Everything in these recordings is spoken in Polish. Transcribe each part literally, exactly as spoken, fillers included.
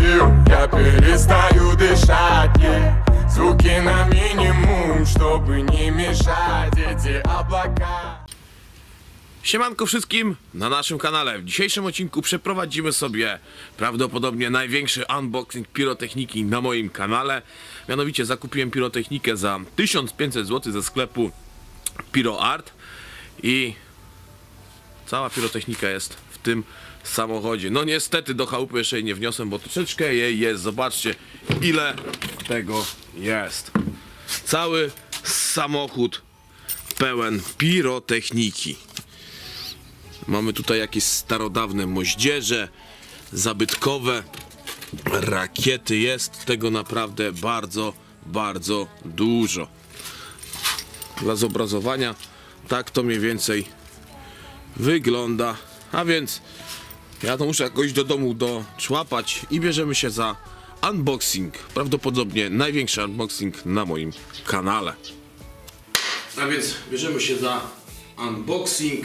пил, я перестаю дышать, yeah. Звуки на минимум, чтобы nie mieszać эти облака. Siemanko wszystkim na naszym kanale. W dzisiejszym odcinku przeprowadzimy sobie prawdopodobnie największy unboxing pirotechniki na moim kanale. Mianowicie zakupiłem pirotechnikę za tysiąc pięćset złotych ze sklepu PiroArt i cała pirotechnika jest w tym samochodzie. No niestety do chałupy jeszcze jej nie wniosłem, bo troszeczkę jej jest. Zobaczcie, ile tego jest. Cały samochód pełen pirotechniki. Mamy tutaj jakieś starodawne moździerze, zabytkowe rakiety. Jest tego naprawdę bardzo, bardzo dużo. Dla zobrazowania tak to mniej więcej wygląda. A więc ja to muszę jakoś do domu doczłapać i bierzemy się za unboxing. Prawdopodobnie największy unboxing na moim kanale. A więc bierzemy się za unboxing.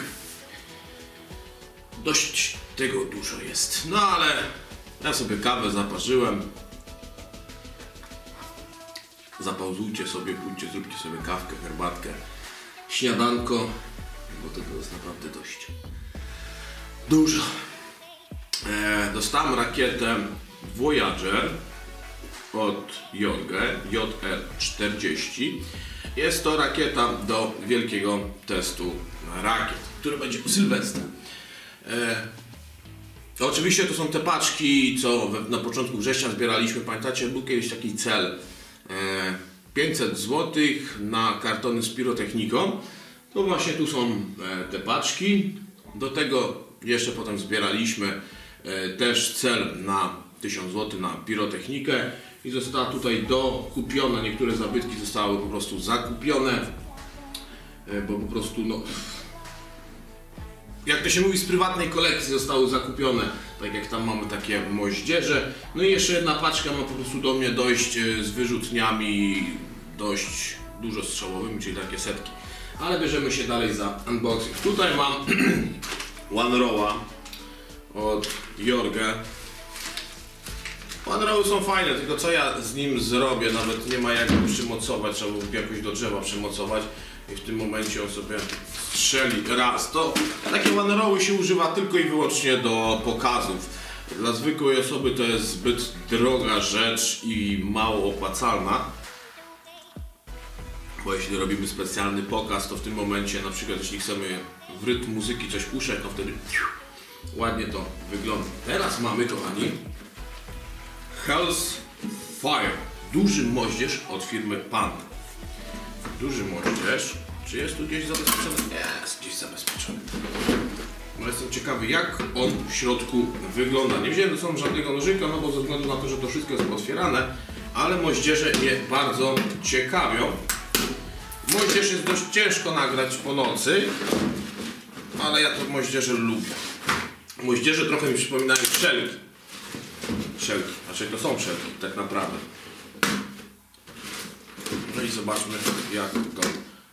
Dość tego dużo jest. No ale ja sobie kawę zaparzyłem. Zapauzujcie sobie, pójdźcie, zróbcie sobie kawkę, herbatkę, śniadanko, bo tego jest naprawdę dość dużo. E, dostałem rakietę Voyager od Jorge, J R czterdzieści. Jest to rakieta do wielkiego testu rakiet, który będzie u Sylwestra. E, oczywiście to są te paczki, co we, na początku września zbieraliśmy. Pamiętacie, był kiedyś taki cel e, pięćset złotych na kartony z pirotechniką. To właśnie tu są e, te paczki. Do tego jeszcze potem zbieraliśmy e, też cel na tysiąc złotych na pirotechnikę i została tutaj dokupiona. Niektóre zabytki zostały po prostu zakupione, e, bo po prostu no, jak to się mówi, z prywatnej kolekcji zostały zakupione, tak jak tam mamy takie moździerze. No i jeszcze jedna paczka ma po prostu do mnie dojść z wyrzutniami dość dużo strzałowymi, czyli takie setki. Ale bierzemy się dalej za unboxing. Tutaj mam One Rowa od Jorge. One Rowy są fajne, tylko co ja z nim zrobię? Nawet nie ma jak go przymocować, trzeba by jakoś do drzewa przymocować. I w tym momencie on sobie strzeli raz. To takie One Rowy się używa tylko i wyłącznie do pokazów. Dla zwykłej osoby to jest zbyt droga rzecz i mało opłacalna. Bo jeśli robimy specjalny pokaz, to w tym momencie, na przykład jeśli chcemy w rytm muzyki coś puszczać, to wtedy ładnie to wygląda. Teraz mamy, kochani, Hellfire. Duży moździerz od firmy Panda. Duży moździerz. Czy jest tu gdzieś zabezpieczony? Jest gdzieś zabezpieczony. No jestem ciekawy, jak on w środku wygląda. Nie wziąłem ze sobą żadnego nożyka, no bo ze względu na to, że to wszystko jest otwierane, ale moździerze mnie bardzo ciekawią. Moździerz jest dość ciężko nagrać po nocy, ale ja to moździerze lubię. Moździerze trochę mi przypominają szelki. Szelki, znaczy to są szelki, tak naprawdę. No i zobaczmy, jak to.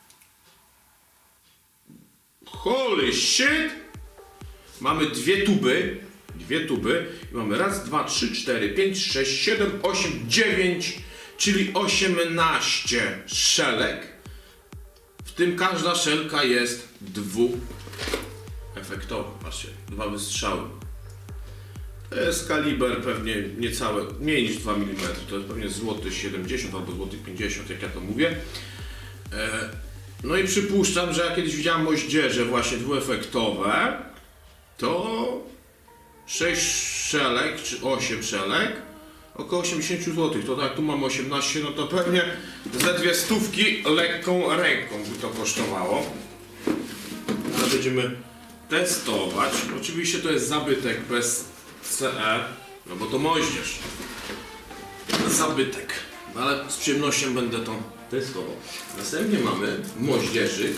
Holy shit! Mamy dwie tuby. Dwie tuby. I mamy raz, dwa, trzy, cztery, pięć, sześć, siedem, osiem, dziewięć, czyli osiemnaście szelek. W tym każda szelka jest dwuefektowa. Patrzcie, dwa wystrzały. To jest kaliber pewnie niecałe, mniej niż dwa milimetry. To jest pewnie złoty siedemdziesiąt albo złoty pięćdziesiąt, jak ja to mówię. E, no i przypuszczam, że ja kiedyś widziałem moździerze właśnie dwuefektowe, to sześć szelek czy osiem szelek około osiemdziesiąt złotych. To tak, tu mam osiemnaście, no to pewnie ze dwie stówki lekką ręką by to kosztowało. Ale będziemy testować. Oczywiście to jest zabytek bez C E, no bo to moździerz. Zabytek. Ale z przyjemnością będę to testował. Następnie mamy moździerzyk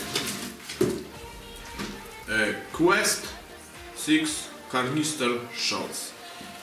e, Quest six Canister Shots.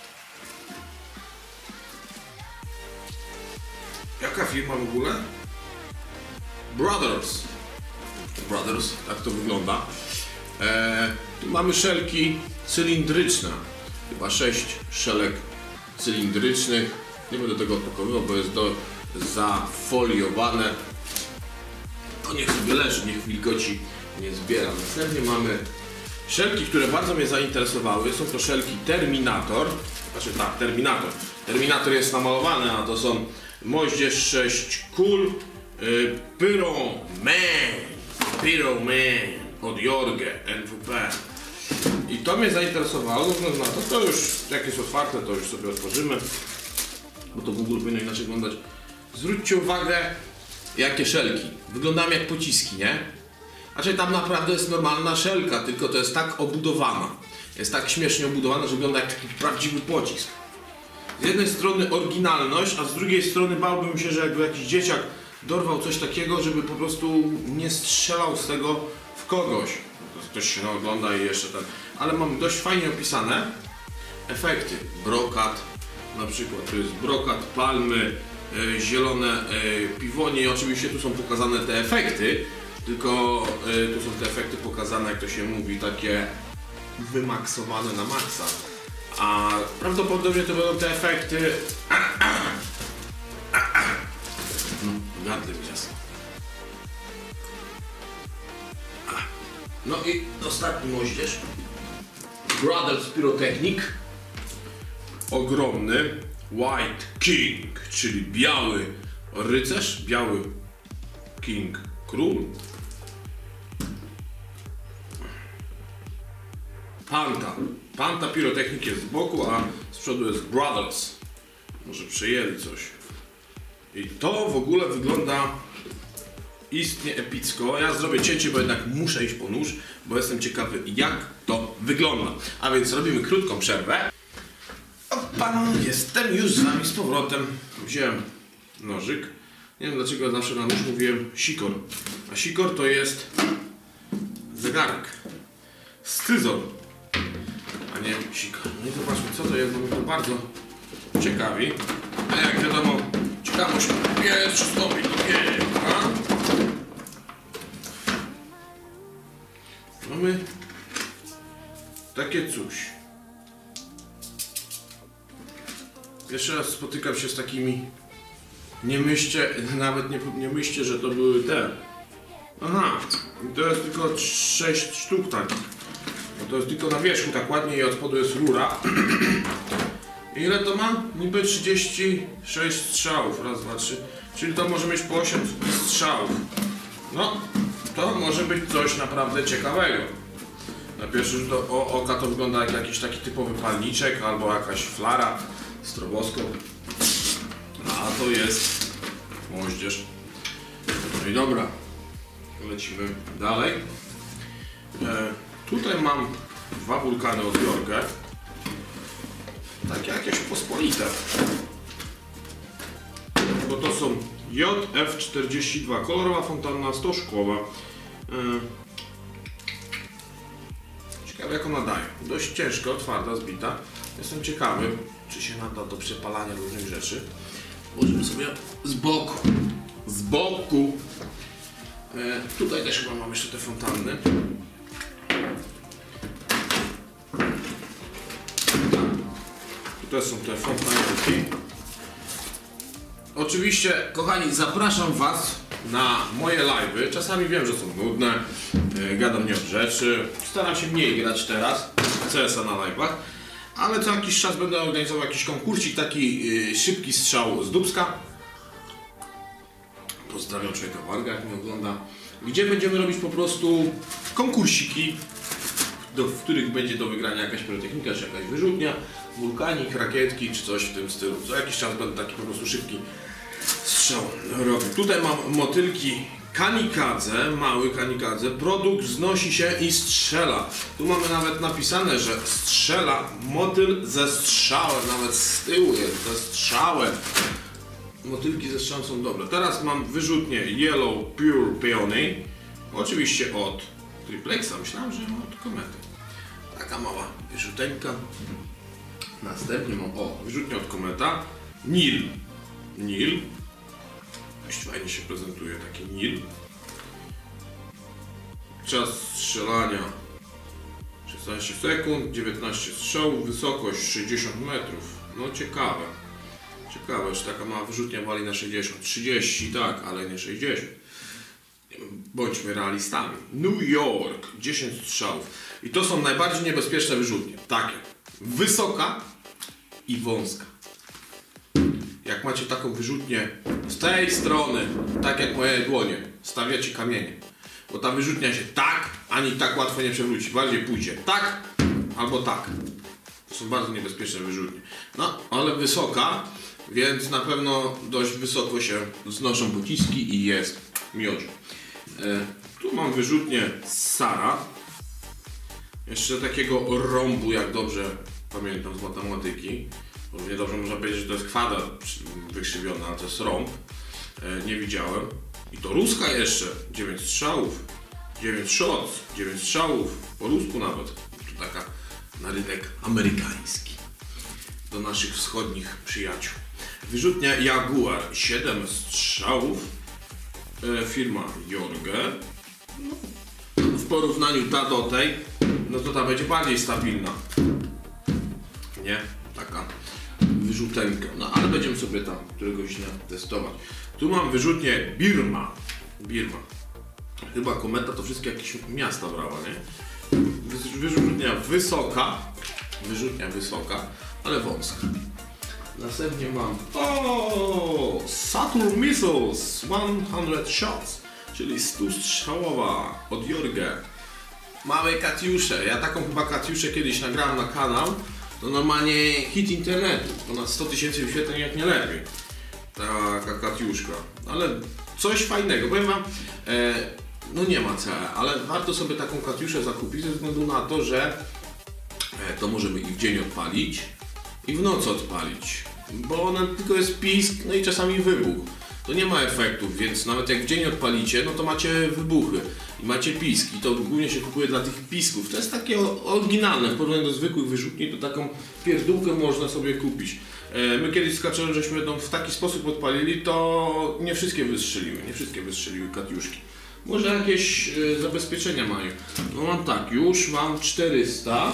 Jaka firma w ogóle? Brothers. Brothers, tak to wygląda. E, tu mamy szelki cylindryczne. Chyba sześć szelek cylindrycznych. Nie będę tego odpakowywał, bo jest do zafoliowane. To niech sobie leży, niech wilgoci nie zbiera. Następnie mamy szelki, które bardzo mnie zainteresowały. Są to szelki Terminator. Znaczy tak, Terminator. Terminator jest namalowany, a to są moździerz sześć kul yy, Pyro Man. Pyro Man od Jorge N W P. I to mnie zainteresowało, ze względu na to, to już jak jest otwarte, to już sobie otworzymy, bo to w ogóle powinno inaczej wyglądać. Zwróćcie uwagę, jakie szelki. Wyglądają jak pociski, nie? Znaczy tam naprawdę jest normalna szelka, tylko to jest tak obudowana. Jest tak śmiesznie obudowana, że wygląda jak taki prawdziwy pocisk. Z jednej strony oryginalność, a z drugiej strony bałbym się, że jakby jakiś dzieciak dorwał coś takiego, żeby po prostu nie strzelał z tego w kogoś. Ktoś się ogląda i jeszcze ten. Ale mam dość fajnie opisane efekty. Brokat, na przykład to jest brokat, palmy, e, zielone e, piwonie i oczywiście tu są pokazane te efekty, tylko e, tu są te efekty pokazane, jak to się mówi, takie wymaksowane na maksa. A prawdopodobnie to będą te efekty. Gardle mi jasno. No i ostatni moździerz. Brothers Pyrotechnic. Ogromny White King, czyli biały rycerz, biały King, król. Panta. Panta Pyrotechnic jest z boku, a z przodu jest Brothers. Może przejęli coś. I to w ogóle wygląda istnie epicko. Ja zrobię cięcie, bo jednak muszę iść po nóż, bo jestem ciekawy, jak to wygląda. A więc robimy krótką przerwę. Opa, jestem już z wami z powrotem. Wziąłem nożyk. Nie wiem dlaczego zawsze na nóż mówiłem sikor. A sikor to jest zegarek. Scyzor, a nie sikor. No i zobaczmy, co to jest, bo mnie to bardzo ciekawi. A jak wiadomo, ciekawość jest przystąpić do piekła. Mamy takie coś. Pierwszy raz spotykam się z takimi. Nie myślcie, nawet nie, nie myślcie, że to były te. Aha, to jest tylko sześć sztuk takich. No to jest tylko na wierzchu tak ładnie i od spodu jest rura. Ile to ma? Niby trzydzieści sześć strzałów. Raz, dwa, trzy. Czyli to może mieć po osiem strzałów. No, to może być coś naprawdę ciekawego. Na pierwszy rzut oka to wygląda jak jakiś taki typowy palniczek albo jakaś flara, stroboskop. A to jest moździerz. No i dobra, lecimy dalej. E, tutaj mam dwa wulkany od Jorge. Takie jakieś pospolite. Bo to są J F czterdzieści dwa, kolorowa fontanna stożkowa. E, ciekawe jak ona daje. Dość ciężka, twarda, zbita. Jestem ciekawy, czy się nada do przepalania różnych rzeczy. Włożymy sobie z boku. Z boku. E, tutaj też chyba mam jeszcze te fontanny. Tutaj są te fontannki. Oczywiście, kochani, zapraszam was na moje live'y. Czasami wiem, że są nudne. E, gadam nie od rzeczy. Staram się mniej grać teraz C S a na live'ach. Ale co jakiś czas będę organizował jakiś konkursik, taki yy, szybki strzał z dubska. Pozdrawiam człowieka Warga, jak mnie ogląda. Gdzie będziemy robić po prostu konkursiki, do, w których będzie do wygrania jakaś pyrotechnika, czy jakaś wyrzutnia, wulkanik, rakietki, czy coś w tym stylu. Co jakiś czas będę taki po prostu szybki strzał robił. Tutaj mam motylki kamikadze, mały kamikadze. Produkt wznosi się i strzela. Tu mamy nawet napisane, że strzela motyl ze strzałem. Nawet z tyłu jest ze strzałem. Motylki ze strzałem są dobre. Teraz mam wyrzutnię Yellow Pure Peony. Oczywiście od Triplexa. Myślałem, że mam od Komety. Taka mała wyrzuteńka. Następnie mam o, wyrzutnię od Kometa. Nil. Nil. Dość fajnie się prezentuje taki Nil. Czas strzelania szesnaście sekund, dziewiętnaście strzałów, wysokość sześćdziesiąt metrów. No ciekawe. Ciekawe, że taka mała wyrzutnia wali na sześćdziesiąt. trzydzieści tak, ale nie sześćdziesiąt. Bądźmy realistami. New York, dziesięć strzałów. I to są najbardziej niebezpieczne wyrzutnie. Takie. Wysoka i wąska. Jak macie taką wyrzutnię z tej strony, tak jak moje dłonie, stawiacie kamienie. Bo ta wyrzutnia się tak, ani tak łatwo nie przewróci. Bardziej pójdzie tak, albo tak. To są bardzo niebezpieczne wyrzutnie. No, ale wysoka, więc na pewno dość wysoko się znoszą pociski i jest miodzio. E, tu mam wyrzutnię Sara. Jeszcze takiego rąbu, jak dobrze pamiętam z matematyki. Równie dobrze można powiedzieć, że to jest kwadrat wykrzywiony, ale to jest rąb. E, nie widziałem. I to ruska jeszcze. dziewięć strzałów. dziewięć shots. dziewięć strzałów. Po rusku nawet. To taka na rynek amerykański. Do naszych wschodnich przyjaciół. Wyrzutnia Jaguar. siedem strzałów. E, firma Jorge. No, w porównaniu ta do tej, no to ta będzie bardziej stabilna. Nie? Taka wyrzutenka. No ale będziemy sobie tam któregoś dnia testować. Tu mam wyrzutnię Birma. Birma. Chyba Kometa to wszystkie jakieś miasta brała, nie? Wyrzutnia wysoka. Wyrzutnia wysoka, ale wąska. Następnie mam o Saturn Missiles sto shots, czyli stu strzałowa od Jorge. Mamy Katiuszę. Ja taką chyba Katiuszę kiedyś nagrałem na kanał. To normalnie hit internetu. Ponad sto tysięcy wyświetleń, jak nie lepiej. Taka Katiuszka. Ale coś fajnego. Powiem wam, e, no nie ma C E, ale warto sobie taką Katiuszę zakupić ze względu na to, że e, to możemy i w dzień odpalić, i w nocy odpalić. Bo ona tylko jest pisk, no i czasami wybuch. To nie ma efektów, więc nawet jak w dzień odpalicie, no to macie wybuchy i macie pisk. I to głównie się kupuje dla tych pisków. To jest takie oryginalne, w porównaniu do zwykłych wyrzutni, to taką pierdółkę można sobie kupić. E, my kiedyś z Kaczerem żeśmy ją w taki sposób odpalili, to nie wszystkie wystrzeliły, nie wszystkie wystrzeliły Katiuszki. Może jakieś e, zabezpieczenia mają. No mam tak, już mam czterysta,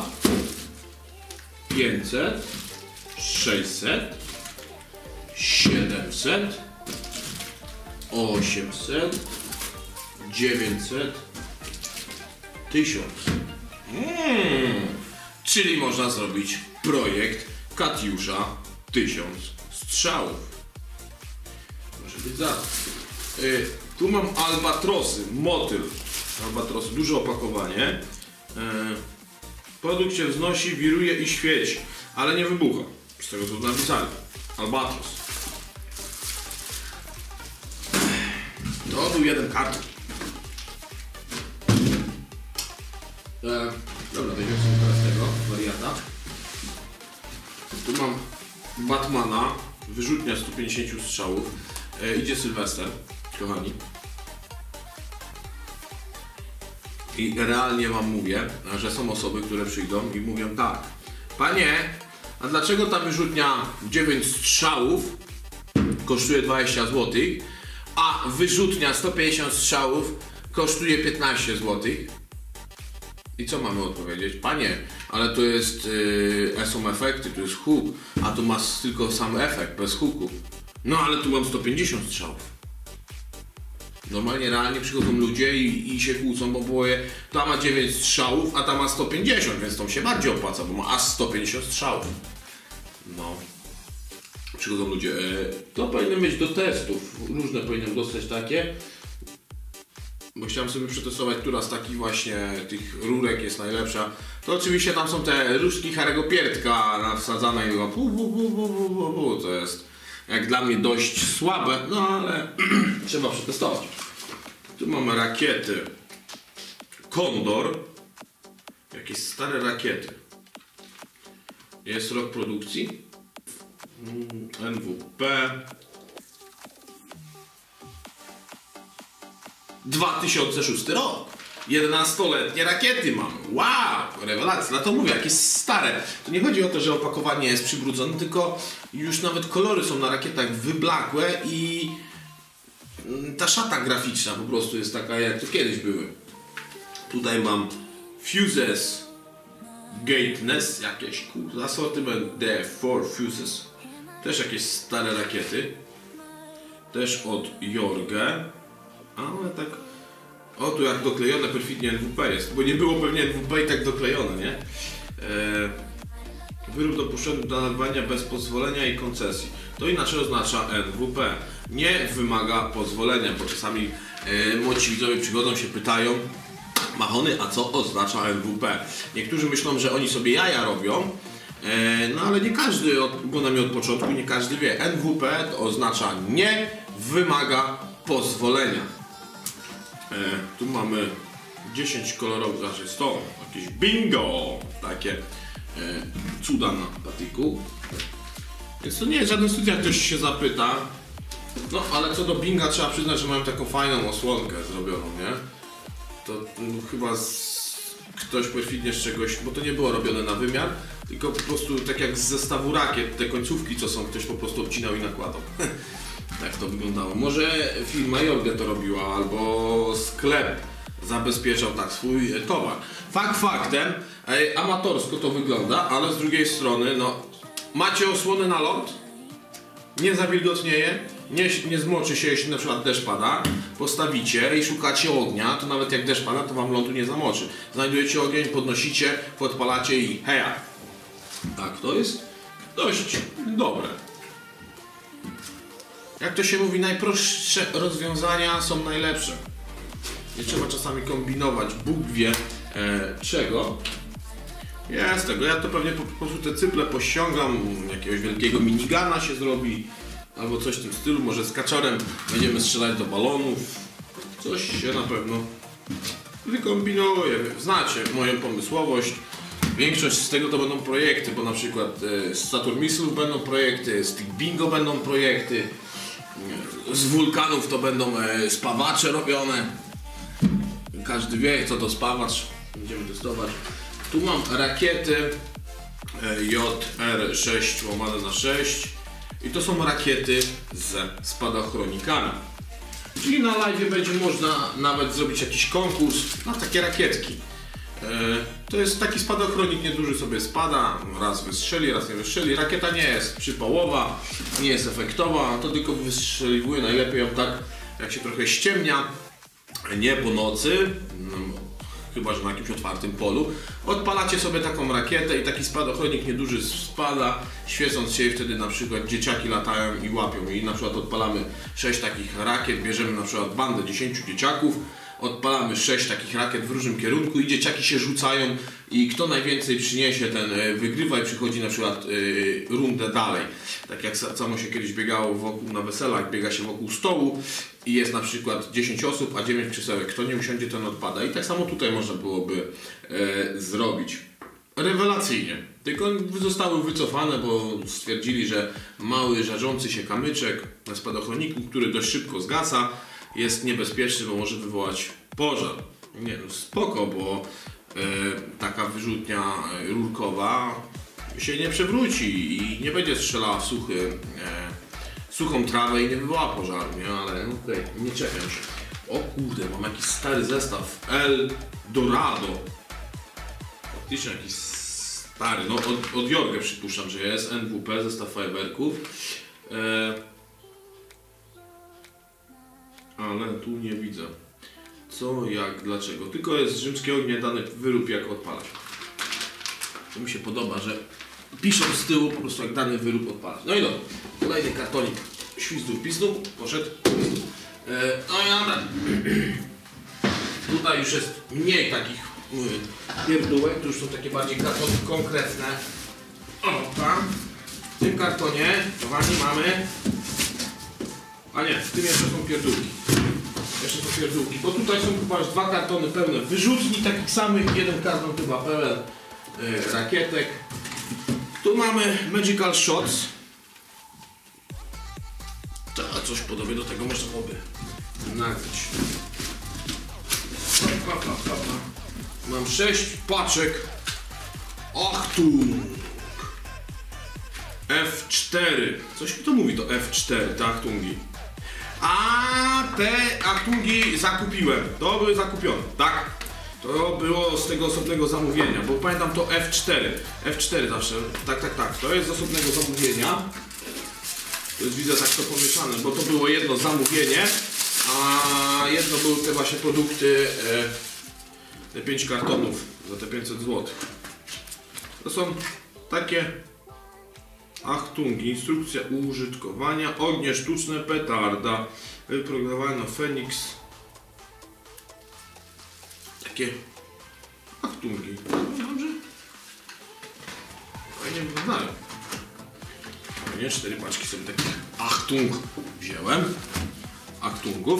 pięćset, sześćset, siedemset, osiemset, dziewięćset, tysiąc. Mm. Czyli można zrobić projekt Katiusza tysiąc strzałów. Może być za. Y, tu mam albatrosy, motyl. Albatrosy, duże opakowanie. Y, produkt się wznosi, wiruje i świeci, ale nie wybucha. Z tego co napisali. Albatros. To był jeden karton. E, dobra, weźmiemy sobie teraz tego wariata. Tu mam Batmana, wyrzutnia stu pięćdziesięciu strzałów. E, idzie Sylwester, kochani. I realnie wam mówię, że są osoby, które przyjdą i mówią tak: panie, a dlaczego ta wyrzutnia dziewięć strzałów kosztuje dwadzieścia złotych, a wyrzutnia sto pięćdziesiąt strzałów kosztuje piętnaście złotych? I co mamy odpowiedzieć? Panie, ale to jest yy, są efekty, to jest huk, a tu masz tylko sam efekt, bez huku. No ale tu mam sto pięćdziesiąt strzałów. Normalnie, realnie przychodzą ludzie i, i się kłócą, bo powie, ta ma dziewięć strzałów, a ta ma sto pięćdziesiąt, więc to się bardziej opłaca, bo ma aż sto pięćdziesiąt strzałów. No. Przychodzą ludzie, e, to powinno być do testów, różne powinienem dostać takie. Bo chciałem sobie przetestować, która z takich właśnie tych rurek jest najlepsza. To oczywiście tam są te różdżki Harry'ego Pierdka wsadzane i pu, pu, pu, pu, pu, pu, pu. To jest jak dla mnie dość słabe, no ale trzeba przetestować. Tu mamy rakiety Kondor. Jakieś stare rakiety. Jest rok produkcji. N W P dwa tysiące szósty rok. jedenastoletnie rakiety mam. Wow, rewelacja. Dlatego mówię, jakieś stare. To nie chodzi o to, że opakowanie jest przybrudzone, tylko już nawet kolory są na rakietach wyblakłe i ta szata graficzna po prostu jest taka, jak to kiedyś były. Tutaj mam Fuses Gateness jakieś, kurde, asortyment D cztery Fuses. Też jakieś stare rakiety. Też od Jorge. Ale tak... O, tu jak doklejone perfidnie N W P jest, bo nie było pewnie N W P i tak doklejone, nie? Eee, wyrób dopuszczony do nadawania bez pozwolenia i koncesji. To inaczej oznacza N W P. Nie wymaga pozwolenia, bo czasami e, młodzi widzowie przychodzą się pytają: Machony, a co oznacza N W P? Niektórzy myślą, że oni sobie jaja robią, e, no ale nie każdy, ogląda mnie od początku, nie każdy wie. N W P to oznacza nie wymaga pozwolenia. E, tu mamy dziesięć kolorowych, znaczy sto, jakieś bingo, takie e, cuda na patyku. Więc to nie jest żaden cud, jak ktoś się zapyta. No ale co do binga, trzeba przyznać, że mają taką fajną osłonkę zrobioną, nie? To no, chyba z, ktoś perfidnie z czegoś, bo to nie było robione na wymiar, tylko po prostu tak jak z zestawu rakiet, te końcówki co są, ktoś po prostu obcinał i nakładał. Tak to wyglądało. Może firma Jorge to robiła, albo sklep zabezpieczał tak swój towar. Fakt faktem, ej, amatorsko to wygląda, ale z drugiej strony, no, macie osłony na ląd, nie zawilgotnieje, nie, nie zmoczy się, jeśli na przykład deszcz pada, postawicie i szukacie ognia, to nawet jak deszcz pada, to wam lądu nie zamoczy. Znajdujecie ogień, podnosicie, podpalacie i heja. Tak, to jest dość dobre. Jak to się mówi, najprostsze rozwiązania są najlepsze. Nie trzeba czasami kombinować, Bóg wie e, czego. Jest tego, ja to pewnie po, po prostu te cyple pościągam, jakiegoś wielkiego minigana się zrobi, albo coś w tym stylu, może z kaczorem będziemy strzelać do balonów. Coś się na pewno wykombinuje. Znacie moją pomysłowość. Większość z tego to będą projekty, bo na przykład e, z Saturn Missilów będą projekty, z tych bingo będą projekty, e, z wulkanów to będą e, spawacze robione. Każdy wie, co to spawacz. Będziemy testować. Tu mam rakiety e, J R sześć łamane na sześć i to są rakiety ze spadochronikami. Czyli na live będzie można nawet zrobić jakiś konkurs na takie rakietki. To jest taki spadochronik nieduży, sobie spada, raz wystrzeli, raz nie wystrzeli. Rakieta nie jest przypałowa, nie jest efektowa, to tylko wystrzeliwuje najlepiej ją tak, jak się trochę ściemnia, nie po nocy, no, chyba że na jakimś otwartym polu. Odpalacie sobie taką rakietę i taki spadochronik nieduży spada, świecąc się, i wtedy na przykład dzieciaki latają i łapią. I na przykład odpalamy sześć takich rakiet, bierzemy na przykład bandę dziesięciu dzieciaków, odpalamy sześć takich rakiet w różnym kierunku i dzieciaki się rzucają i kto najwięcej przyniesie, ten wygrywa i przychodzi na przykład yy, rundę dalej. Tak jak samo się kiedyś biegało wokół, na weselach, biega się wokół stołu i jest na przykład dziesięć osób, a dziewięć krzesełek. Kto nie usiądzie, ten odpada. I tak samo tutaj można byłoby yy, zrobić. Rewelacyjnie. Tylko zostały wycofane, bo stwierdzili, że mały, żarzący się kamyczek na spadochroniku, który dość szybko zgasa, jest niebezpieczny, bo może wywołać pożar. Nie no, spoko, bo e, taka wyrzutnia rurkowa się nie przewróci i nie będzie strzelała w suchy, e, suchą trawę i nie wywoła pożaru, nie? Ale no, okej, okay, nie czepiam się. O kurde, mam jakiś stary zestaw El Dorado. Faktycznie jakiś stary, no od, od Jorge przypuszczam, że jest N W P, zestaw fajerwerków. E, Ale tu nie widzę. Co, jak, dlaczego. Tylko jest z rzymskiego ognia dany wyrób, jak odpalać. To mi się podoba, że piszą z tyłu po prostu, jak dany wyrób odpalać. No i dobra. Kolejny kartonik. Świzdów, pizdów. Poszedł. E, no i dobra. Tutaj już jest mniej takich yy, pierdółek. Tu już są takie bardziej kartony konkretne. O, tam. W tym kartonie, kochani, mamy... A nie, w tym jeszcze są pierdółki. Jeszcze są pierdółki, bo tutaj są chyba już dwa kartony pełne wyrzutni takich samych, jeden karton chyba pełen y, rakietek. Tu mamy Magical Shots. To coś podobnie do tego można byłoby nagrać. Mam sześć paczek Achtung F cztery. Coś mi to mówi, to F cztery, te Achtungi. A te Achtungi zakupiłem. To były zakupione, tak? To było z tego osobnego zamówienia, bo pamiętam to F cztery. F cztery zawsze, tak, tak, tak. To jest z osobnego zamówienia. To jest, widzę, tak to pomieszane, bo to było jedno zamówienie, a jedno były te właśnie produkty, e, te pięć kartonów za te pięćset złotych. To są takie Achtungi, instrukcja użytkowania, ognie sztuczne, petarda, wyprogramowana Phoenix. Takie Achtungi. Dobrze? Fajnie wyglądają. Nie, cztery paczki sobie takich Achtung wziąłem. Achtungów.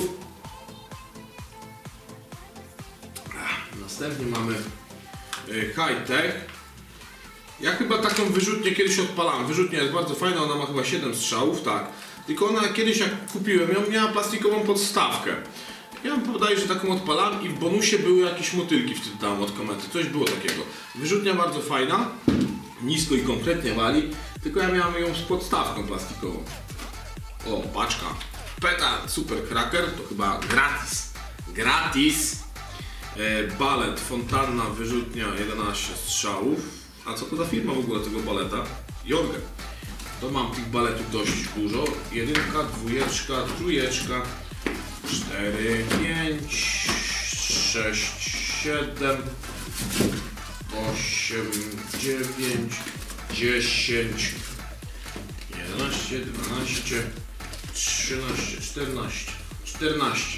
Następnie mamy high-tech. Ja chyba taką wyrzutnię kiedyś odpalałem. Wyrzutnia jest bardzo fajna, ona ma chyba siedem strzałów, tak. Tylko ona kiedyś, jak kupiłem ją, miała plastikową podstawkę. Ja podaję, że taką odpalałem i w bonusie były jakieś motylki wtedy tam od Komety. Coś było takiego. Wyrzutnia bardzo fajna. Nisko i konkretnie wali. Tylko ja miałem ją z podstawką plastikową. O, paczka. Peta Super Cracker, to chyba gratis. Gratis. E, balet, fontanna, wyrzutnia, jedenaście strzałów. A co to za firma w ogóle tego baleta? Jorgen. To mam tych baletów dość dużo. Jedynka, dwójeczka, trójeczka, cztery, pięć, sześć, siedem, osiem, dziewięć, dziesięć, jedenaście, dwanaście, trzynaście, czternaście, czternaście.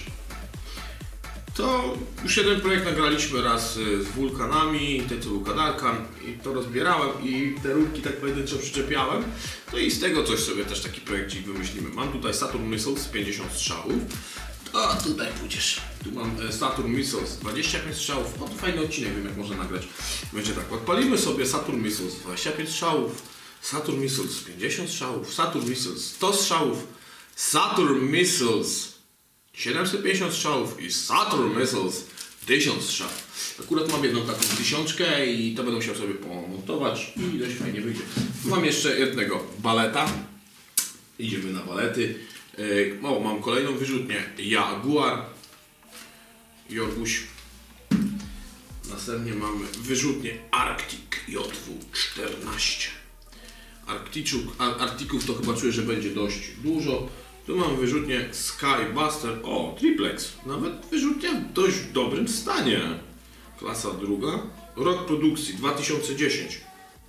To już jeden projekt nagraliśmy raz z wulkanami, te co wulkanarka, i to rozbierałem i te rurki tak pojedynczo przyczepiałem. No i z tego coś sobie też taki projekcik wymyślimy. Mam tutaj Saturn Missiles pięćdziesiąt strzałów. O, tutaj pójdziesz. Tu mam Saturn Missiles dwadzieścia pięć strzałów. O, to fajny odcinek, wiem jak można nagrać. Będzie tak, odpalimy sobie Saturn Missiles dwadzieścia pięć strzałów, Saturn Missiles pięćdziesiąt strzałów, Saturn Missiles sto strzałów, Saturn Missiles siedemset pięćdziesiąt strzałów i Saturn Missiles tysiąc strzałów. Akurat mam jedną taką tysiączkę i to będę musiał sobie pomontować i dość fajnie wyjdzie. Mam jeszcze jednego baleta. Idziemy na balety. O, mam kolejną wyrzutnię Jaguar. Jorguś. Następnie mamy wyrzutnię Arctic J W czternaście. Arkticzuk, Arctików to chyba czuję, że będzie dość dużo. Tu mam wyrzutnię Skybuster. O, triplex. Nawet wyrzutnia w dość dobrym stanie. Klasa druga. Rok produkcji dwa tysiące dziesięć.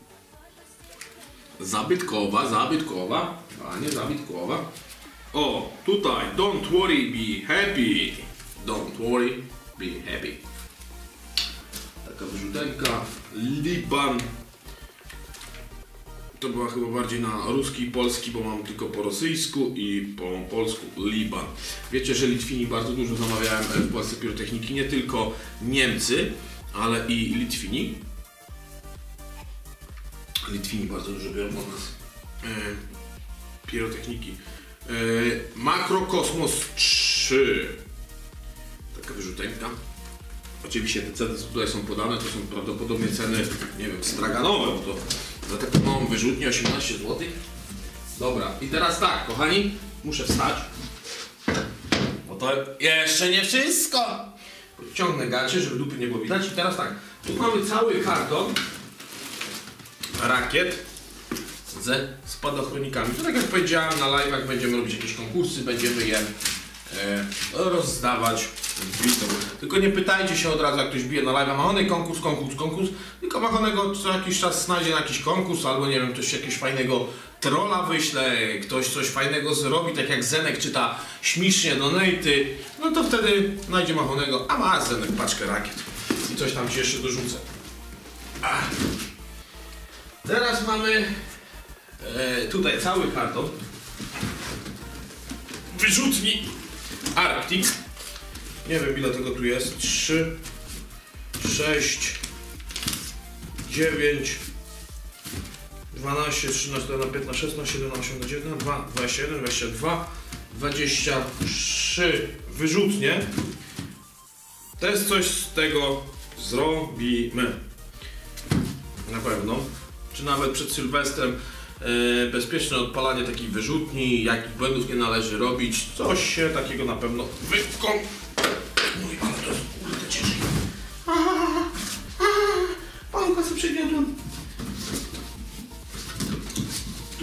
Zabytkowa, zabytkowa. A nie zabytkowa. O, tutaj. Don't worry, be happy. Don't worry, be happy. Taka wyrzutenka. Liban. To była chyba bardziej na ruski i polski, bo mam tylko po rosyjsku i po polsku Liban. Wiecie, że Litwini bardzo dużo zamawiałem w Polsce pirotechniki, nie tylko Niemcy, ale i Litwini. Litwini bardzo dużo biorą od nas e, pirotechniki. E, Makrokosmos trzy. Taka wyrzutenka. Oczywiście te ceny, co tutaj są podane, to są prawdopodobnie ceny, nie wiem, straganowe, bo to za taką małą wyrzutnię osiemnaście złotych. Dobra, i teraz tak, kochani, muszę wstać, bo to jeszcze nie wszystko. Podciągnę gacie, żeby dupy nie było widać. I teraz tak, tu mamy cały karton rakiet ze spadochronikami. To tak jak powiedziałem, na live'ach będziemy robić jakieś konkursy, będziemy je e, rozdawać. Tylko nie pytajcie się od razu, jak ktoś bije na live'a, Mahonek konkurs, konkurs, konkurs, tylko Mahonego co jakiś czas znajdzie na jakiś konkurs, albo nie wiem, ktoś jakiegoś fajnego trolla wyśle, ktoś coś fajnego zrobi, tak jak Zenek czyta śmiesznie donaty, no to wtedy znajdzie Mahonego, a ma Zenek paczkę rakiet i coś tam ci jeszcze dorzucę. Ach. Teraz mamy e, tutaj cały karton wyrzutni Arctic. Nie wiem, ile tego tu jest. trzy, sześć, dziewięć, dwanaście, trzynaście, piętnaście, szesnaście, siedemnaście, osiemnaście, dziewiętnaście, dwa, dwadzieścia jeden, dwadzieścia dwa, dwadzieścia trzy wyrzutnie. Też coś z tego zrobimy. Na pewno. Czy nawet przed Sylwestrem yy, bezpieczne odpalanie takiej wyrzutni, jakich błędów nie należy robić. Coś się takiego na pewno wykonuje. Mój, ale to jest kurde ciężkie. Aha.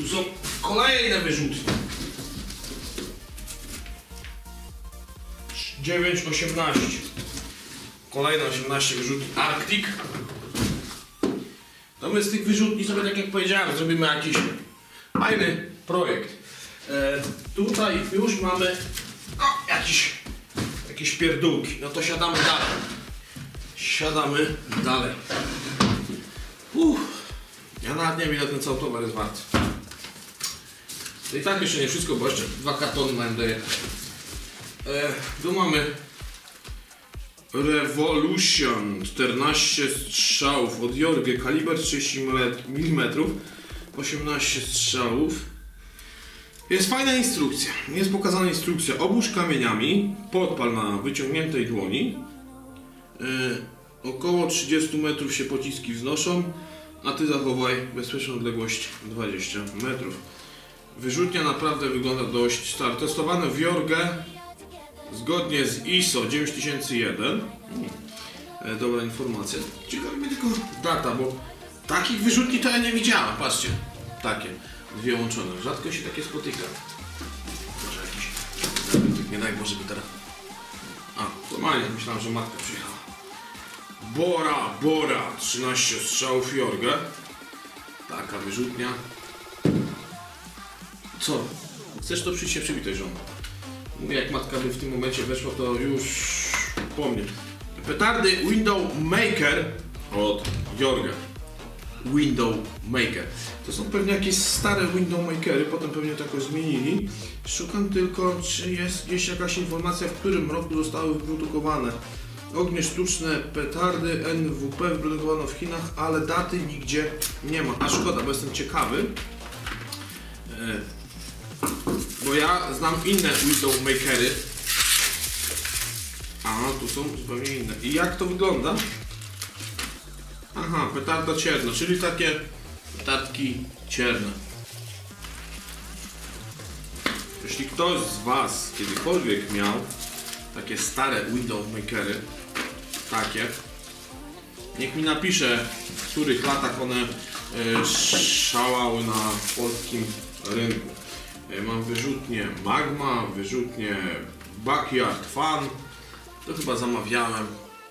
Tu są kolejne wyrzutnie. dziewięć osiemnaście. Kolejne osiemnaście wyrzutni Arctic. To my z tych wyrzutni sobie, tak jak powiedziałem, zrobimy jakiś fajny projekt. E, tutaj już mamy o, jakiś, jakieś pierdółki. No to siadamy dalej. Siadamy dalej. Uff. Ja nawet nie wiem, ile ten cały towar jest wart. To i tak jeszcze nie wszystko, bo jeszcze dwa kartony mają dojechać. E, tu mamy Revolution, czternaście strzałów od Jorge, kaliber trzydzieści milimetrów, osiemnaście strzałów. Jest fajna instrukcja. Jest pokazana instrukcja. Obłóż kamieniami, podpal na wyciągniętej dłoni. Yy, około trzydzieści metrów się pociski wznoszą, a ty zachowaj bezpieczną odległość dwadzieścia metrów. Wyrzutnia naprawdę wygląda dość staro. Testowane w Jorge zgodnie z I S O dziewięć tysięcy jeden. Hmm. Dobra informacja. Ciekawi mnie tylko data, bo takich wyrzutni to ja nie widziałem. Patrzcie, takie dwie łączone. Rzadko się takie spotyka. Może jakiś, nie daj Boże, by teraz... A, normalnie, myślałem, że matka przyjechała. Bora, Bora, trzynaście strzałów Jorge. Taka wyrzutnia. Co? Chcesz to przyjść się przywitać, żono? Mówię, jak matka by w tym momencie weszła, to już po mnie. Petardy Window Maker od Jorge. Window Maker. To są pewnie jakieś stare Window Makery, potem pewnie to jakoś zmienili. Szukam tylko, czy jest gdzieś jakaś informacja, w którym roku zostały wyprodukowane. Ognie sztuczne, petardy N W P wyprodukowano w Chinach, ale daty nigdzie nie ma. A szkoda, bo jestem ciekawy. Bo ja znam inne Window Makery. A, tu są zupełnie inne. I jak to wygląda? Aha, petarda cierna, czyli takie petardki cierne. Jeśli ktoś z Was kiedykolwiek miał takie stare Window Makery, takie, niech mi napisze, w których latach one y, szalały na polskim rynku. Y, mam wyrzutnię Magma, wyrzutnię Backyard Fun. To chyba zamawiałem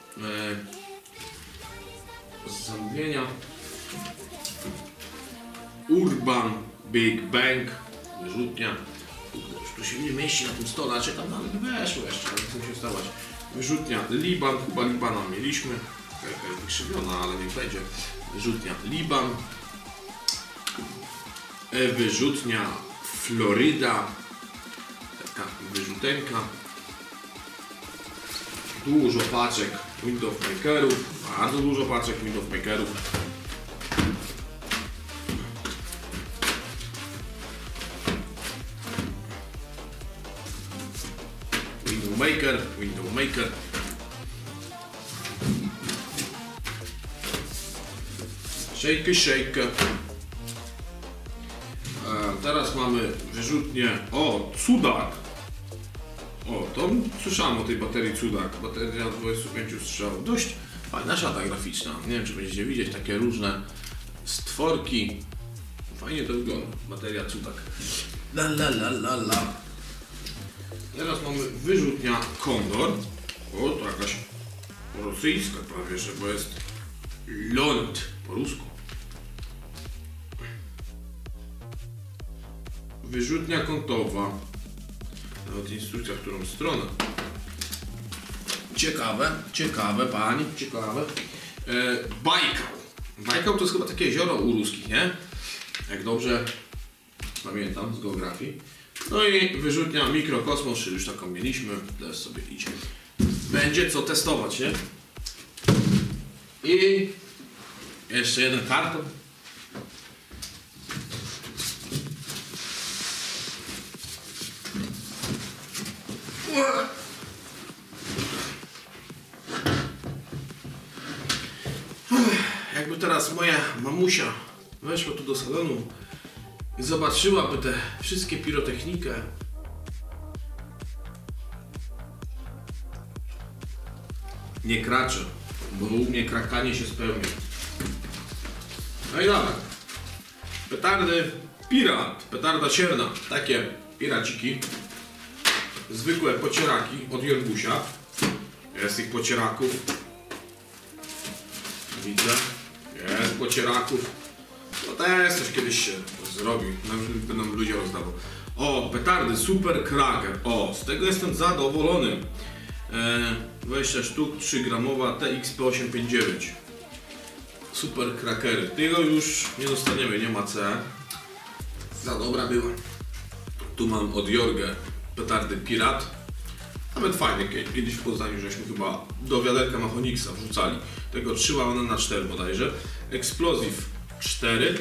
y, z zamówienia. Urban Big Bang, wyrzutnia. Tu się nie mieści na tym stole, a czekam, no ale weszło jeszcze, ale co się stawać. Wyrzutnia Liban, chyba Libana mieliśmy. Jaka jest wykrzywiona, ale niech będzie. Wyrzutnia Liban. Wyrzutnia Floryda. Taka wyrzutenka. Dużo paczek Window Makerów. Bardzo dużo paczek Window Makerów. Window Maker, Window Maker. Shake, shake. E, teraz mamy wyrzutnię. O, Cudak. O, to słyszałem o tej baterii Cudak. Bateria dwadzieścia pięć strzałów. Dość fajna szata graficzna. Nie wiem, czy będziecie widzieć takie różne stworki. Fajnie to wygląda. Bateria Cudak. La la la la la. Teraz mamy wyrzutnia Kondor. O, to jakaś rosyjska prawie, że, bo jest ląd po rusku. Wyrzutnia kątowa. Nawet instrukcja, w którą stronę. Ciekawe, ciekawe, pani, ciekawe. E, Bajkał. Bajkał to jest chyba takie jezioro u ruskich, nie? Jak dobrze pamiętam z geografii. No i wyrzutnia Mikrokosmos, czyli już taką mieliśmy, teraz sobie idzie. Będzie co testować, nie? I jeszcze jeden karton. Jakby teraz moja mamusia weszła tu do salonu i zobaczyłaby te wszystkie pirotechnikę. Nie kraczę, bo u mnie krakanie się spełnia. No i dobra. Petardy Pirat, petarda sierna, takie piraciki, zwykłe pocieraki od Jorgusia. Jest tych pocieraków, widzę, jest pocieraków, no też coś kiedyś się zrobi, będą ludzie rozdawał. O, petardy Super Cracker, o, z tego jestem zadowolony. E, dwadzieścia sztuk, trzy gramowa T X P osiemset pięćdziesiąt dziewięć. Super Crackery, tego już nie dostaniemy, nie ma C. Za dobra była. Tu mam od Jorge petardy Pirat. Nawet fajne, kiedyś w Poznaniu żeśmy chyba do wiaderka Machoniksa wrzucali. Tego trzy łamane na cztery bodajże. Explosive cztery.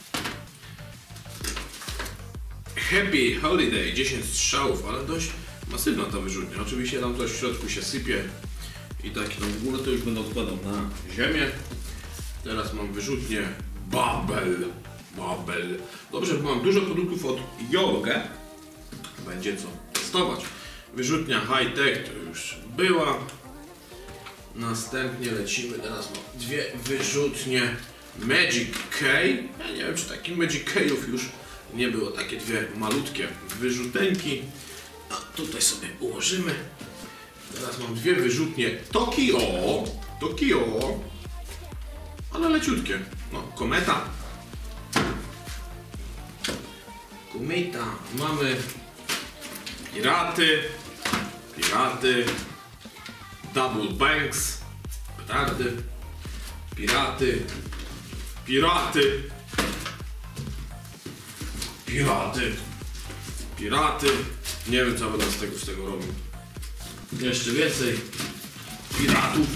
Happy Holiday dziesięć strzałów, ale dość masywna ta wyrzutnia. Oczywiście tam coś w środku się sypie i taki tam w górę to już będę odkładał na ziemię. Teraz mam wyrzutnię Babel. Babel. Dobrze, bo mam dużo produktów od Jorge. Będzie co testować. Wyrzutnia High Tech to już była. Następnie lecimy, teraz mam dwie wyrzutnie Magic K. Ja nie wiem, czy takich Magic K'ów już nie było, takie dwie malutkie wyrzuteńki. A tutaj sobie ułożymy. Teraz mam dwie wyrzutnie Tokio. Tokio. Ale leciutkie. No, kometa. Kometa. Mamy piraty. Piraty. Double Banks. Petardy. Piraty. Piraty. Piraty. Piraty. Nie wiem, co będę z tego, z tego robił. Jeszcze więcej piratów.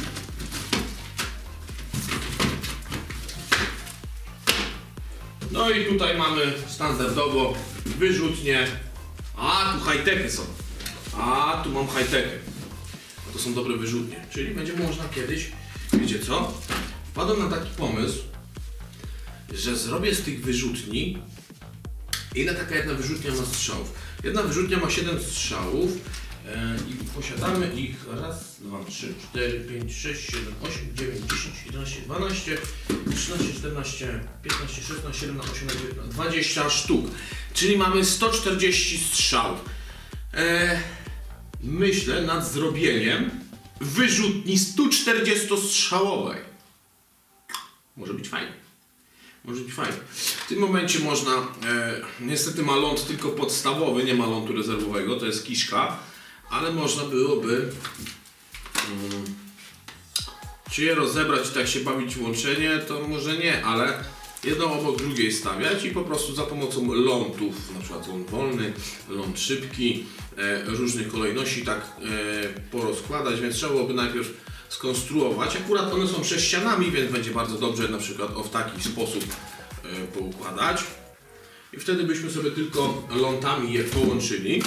No i tutaj mamy standardowo wyrzutnie. A, tu high-techy są. A, tu mam high-techy. To są dobre wyrzutnie. Czyli będzie można kiedyś, wiecie co? Wpadłem na taki pomysł, że zrobię z tych wyrzutni. Ile taka jedna wyrzutnia ma strzałów? Jedna wyrzutnia ma siedem strzałów yy, i posiadamy ich raz, dwa, trzy, cztery, pięć, sześć, siedem, osiem, dziewięć, dziesięć, jedenaście, dwanaście, trzynaście, czternaście, piętnaście, szesnaście, siedemnaście, osiemnaście, dziewiętnaście, dwadzieścia sztuk. Czyli mamy sto czterdzieści strzałów. Yy, myślę nad zrobieniem wyrzutni sto czterdziestostrzałowej. Może być fajnie. Może być fajnie. W tym momencie można, e, niestety ma ląd tylko podstawowy, nie ma lądu rezerwowego, to jest kiszka, ale można byłoby um, czy je rozebrać i tak się bawić w łączenie, to może nie, ale jedną obok drugiej stawiać i po prostu za pomocą lądów, na przykład ląd wolny, ląd szybki, e, różnych kolejności tak e, porozkładać, więc trzeba byłoby najpierw skonstruować. Akurat one są sześcianami, więc będzie bardzo dobrze na przykład o w taki sposób e, poukładać. I wtedy byśmy sobie tylko lądami je połączyli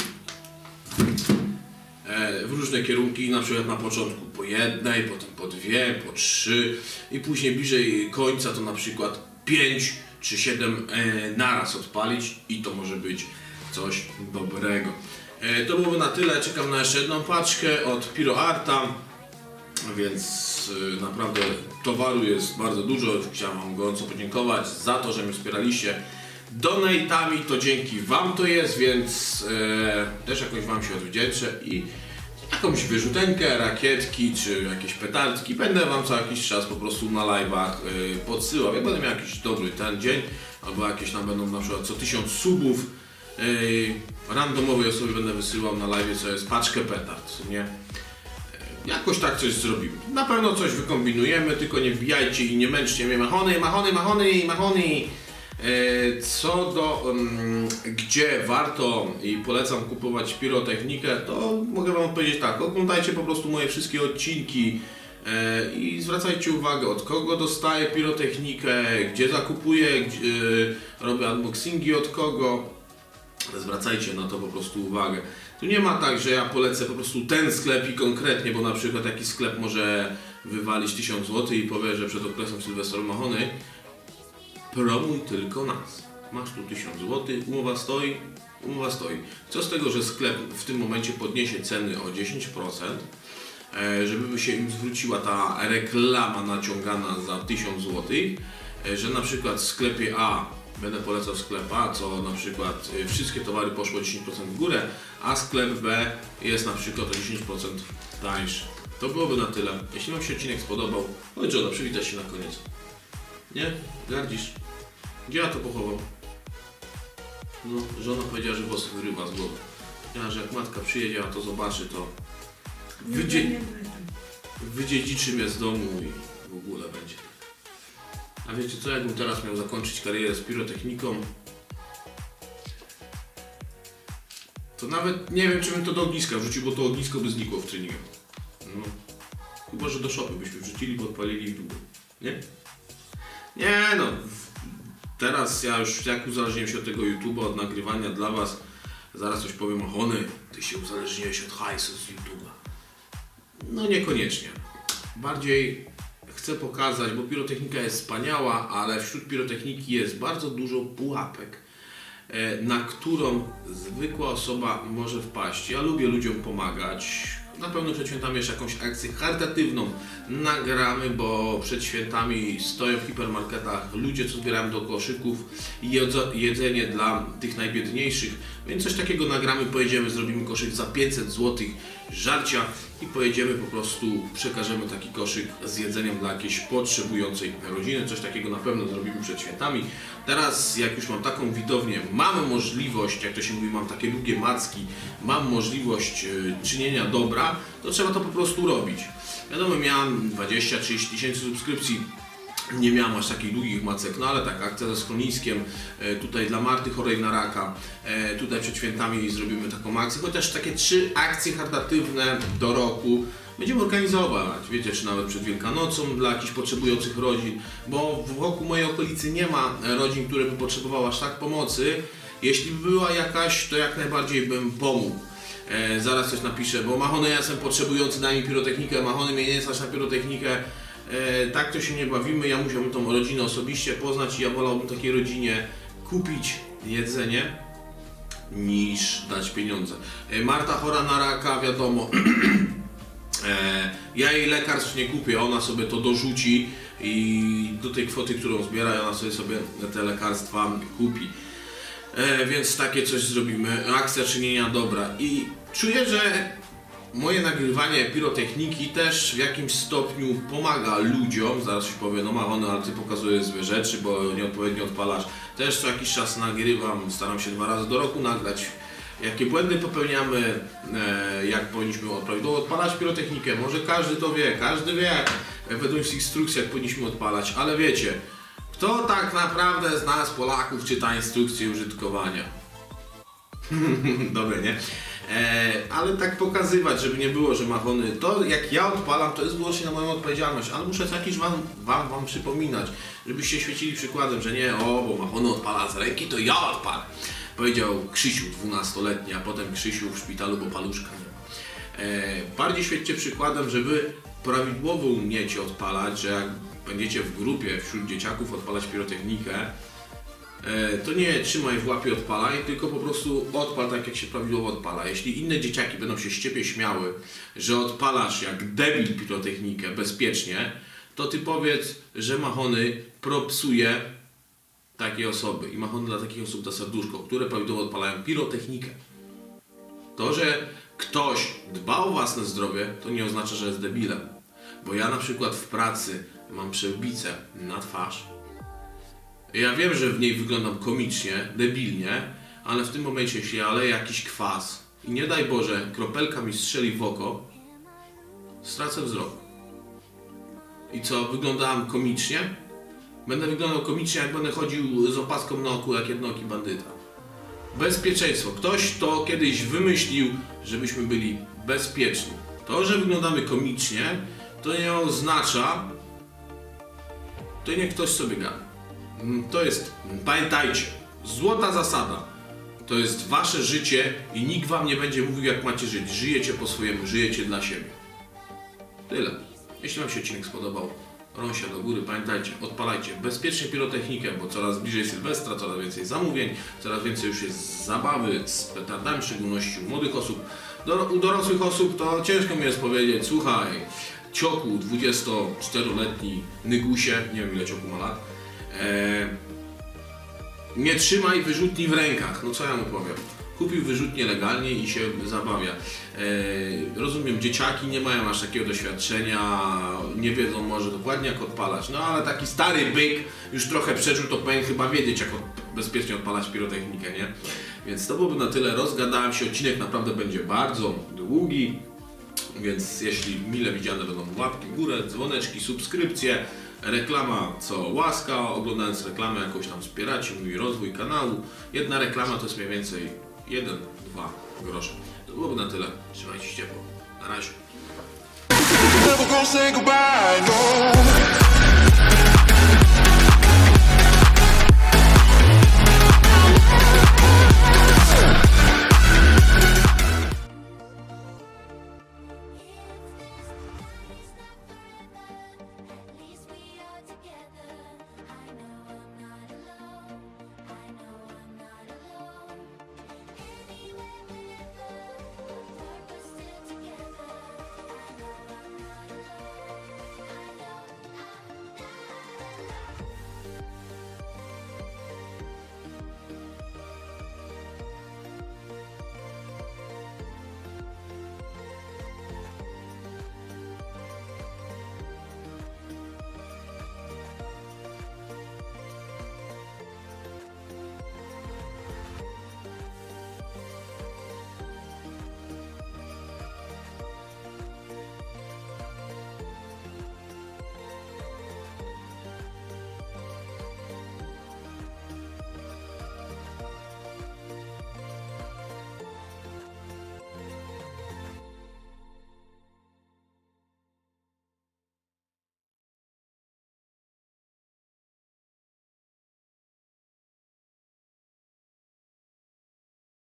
e, w różne kierunki, na przykład na początku po jednej, potem po dwie, po trzy i później bliżej końca to na przykład pięć czy siedem e, naraz odpalić i to może być coś dobrego. E, to byłoby na tyle. Czekam na jeszcze jedną paczkę od PiroArta. Więc y, naprawdę towaru jest bardzo dużo. Chciałem wam gorąco podziękować za to, że mnie wspieraliście donate'ami. To dzięki wam to jest, więc y, też jakoś wam się odwdzięczę i jakąś wyrzutenkę, rakietki czy jakieś petardki będę wam co jakiś czas po prostu na live'ach y, podsyłał. Jak będę miał jakiś dobry ten dzień, albo jakieś tam będą na przykład co tysiąc subów y, randomowej osobie będę wysyłał na live, co jest paczkę petard, nie? Jakoś tak coś zrobimy. Na pewno coś wykombinujemy, tylko nie wbijajcie i nie męczcie mnie machony, machony, machony, machony. E, co do um, gdzie warto i polecam kupować pirotechnikę, to mogę wam powiedzieć tak, oglądajcie po prostu moje wszystkie odcinki e, i zwracajcie uwagę, od kogo dostaję pirotechnikę, gdzie zakupuję, gdzie, e, robię unboxingi od kogo. Zwracajcie na to po prostu uwagę. Tu nie ma tak, że ja polecę po prostu ten sklep i konkretnie, bo na przykład taki sklep może wywalić tysiąc złotych i powie, że przed okresem Sylwestra Machony promuj tylko nas. Masz tu tysiąc złotych, umowa stoi, umowa stoi. Co z tego, że sklep w tym momencie podniesie ceny o dziesięć procent, żeby się im zwróciła ta reklama naciągana za tysiąc złotych, że na przykład w sklepie A będę polecał sklep A, co na przykład y, wszystkie towary poszło dziesięć procent w górę, a sklep B jest na przykład o dziesięć procent tańszy. To byłoby na tyle. Jeśli Wam się odcinek spodobał, chodź Żona, przywitaj się na koniec. Nie? Gardzisz? Gdzie ja to pochowam? No, żona powiedziała, że włosy wyrywa z głowy. Ja, że jak matka przyjedzie, a to zobaczy, to wydzie... wydziedziczy mnie z domu i w ogóle będzie. A wiecie co, jakbym teraz miał zakończyć karierę z pirotechniką, to nawet nie wiem, czy bym to do ogniska wrzucił, bo to ognisko by znikło w treningu. No. Chyba, że do szopy byśmy wrzucili, bo odpalili i długo. Nie? Nie no. Teraz ja już jak uzależniłem się od tego YouTube'a, od nagrywania dla Was, zaraz coś powiem, Hony, Ty się uzależniłeś od hajsu z YouTube'a. No niekoniecznie. Bardziej chcę pokazać, bo pirotechnika jest wspaniała, ale wśród pirotechniki jest bardzo dużo pułapek, na którą zwykła osoba może wpaść. Ja lubię ludziom pomagać. Na pewno przed świętami jeszcze jakąś akcję charytatywną nagramy, bo przed świętami stoją w hipermarketach ludzie, co zbierają do koszyków jedzenie dla tych najbiedniejszych. Więc coś takiego nagramy, pojedziemy, zrobimy koszyk za pięćset złotych żarcia i pojedziemy po prostu, przekażemy taki koszyk z jedzeniem dla jakiejś potrzebującej rodziny. Coś takiego na pewno zrobimy przed świętami. Teraz jak już mam taką widownię, mam możliwość, jak to się mówi, mam takie długie macki, mam możliwość y, czynienia dobra, to trzeba to po prostu robić. Wiadomo, miałem dwadzieścia trzydzieści tysięcy subskrypcji, nie miałem aż takich długich macek, no ale tak, akcja ze schroniskiem, e, tutaj dla Marty chorej na raka, e, tutaj przed świętami zrobimy taką akcję, chociaż takie trzy akcje charytatywne do roku będziemy organizować, wiecie, czy nawet przed Wielkanocą dla jakichś potrzebujących rodzin, bo wokół mojej okolicy nie ma rodzin, które by potrzebowały aż tak pomocy. Jeśli by była jakaś, to jak najbardziej bym pomógł. E, zaraz coś napiszę, bo Mahony, ja jestem potrzebujący, daj mi pirotechnikę, Mahony mnie nie stać na pirotechnikę. E, tak to się nie bawimy, ja musiałbym tą rodzinę osobiście poznać i ja wolałbym takiej rodzinie kupić jedzenie niż dać pieniądze. E, Marta chora na raka, wiadomo, e, ja jej lekarstw nie kupię, ona sobie to dorzuci i do tej kwoty, którą zbiera, ona sobie, sobie te lekarstwa kupi. E, więc takie coś zrobimy, akcja czynienia dobra i czuję, że moje nagrywanie pirotechniki też w jakimś stopniu pomaga ludziom. Zaraz się powie, no Mahony, ale Ty pokazujesz złe rzeczy, bo nieodpowiednio odpalasz. Też co jakiś czas nagrywam, staram się dwa razy do roku nagrać, jakie błędy popełniamy, e, jak powinniśmy prawidłowo odpalać pirotechnikę. Może każdy to wie, każdy wie, według instrukcji, jak powinniśmy odpalać, ale wiecie, kto tak naprawdę z nas, Polaków, czyta instrukcję użytkowania? Dobre, nie? E, ale tak pokazywać, żeby nie było, że Mahony, to jak ja odpalam, to jest wyłącznie na moją odpowiedzialność, ale muszę co jakiś wam, wam, wam przypominać, żebyście świecili przykładem, że nie, o, bo Mahony odpala z ręki, to ja odpalę. Powiedział Krzysiu, dwunastoletni, a potem Krzysiu w szpitalu, bo paluszka nie ma. E, bardziej świećcie przykładem, żeby prawidłowo umiecie odpalać, że jak będziecie w grupie wśród dzieciaków odpalać pirotechnikę, to nie trzymaj w łapie, odpalaj, tylko po prostu odpal tak, jak się prawidłowo odpala. Jeśli inne dzieciaki będą się z Ciebie śmiały, że odpalasz jak debil pirotechnikę bezpiecznie, to Ty powiedz, że Mahony propsuje takie osoby i Mahony dla takich osób da serduszko, które prawidłowo odpalają pirotechnikę. To, że ktoś dba o własne zdrowie, to nie oznacza, że jest debilem. Bo ja na przykład w pracy mam przełbicę na twarz. Ja wiem, że w niej wyglądam komicznie, debilnie, ale w tym momencie, jeśli ja leję jakiś kwas i nie daj Boże, kropelka mi strzeli w oko, stracę wzrok. I co, wyglądałem komicznie? Będę wyglądał komicznie, jak będę chodził z opaską na oku, jak jednooki bandyta. Bezpieczeństwo. Ktoś to kiedyś wymyślił, żebyśmy byli bezpieczni. To, że wyglądamy komicznie, to nie oznacza, to nie ktoś sobie gada. To jest, pamiętajcie, złota zasada. To jest wasze życie i nikt wam nie będzie mówił, jak macie żyć. Żyjecie po swojemu, żyjecie dla siebie. Tyle. Jeśli wam się odcinek spodobał, rąsia do góry, pamiętajcie, odpalajcie bezpiecznie pirotechnikę, bo coraz bliżej Sylwestra, coraz więcej zamówień, coraz więcej już jest zabawy z petardami, w szczególności u młodych osób. Do, u dorosłych osób to ciężko mi jest powiedzieć, słuchaj, cioku, dwudziestoczteroletni nygusie, nie wiem ile cioku ma lat, Eee, nie trzymaj wyrzutni w rękach. No co ja mu powiem? Kupił wyrzutnię legalnie i się zabawia. Eee, rozumiem, dzieciaki nie mają aż takiego doświadczenia, nie wiedzą może dokładnie jak odpalać, no ale taki stary byk już trochę przeżył, to powinien chyba wiedzieć jak od, bezpiecznie odpalać pirotechnikę, nie? Więc to byłoby na tyle, rozgadałem się, odcinek naprawdę będzie bardzo długi, więc jeśli mile widziane będą łapki w górę, dzwoneczki, subskrypcje, reklama co łaska, oglądając reklamę jakąś tam wspieracie mój rozwój kanału. Jedna reklama to jest mniej więcej jeden do dwóch groszy. To byłoby na tyle. Trzymajcie się ciepło. Na razie.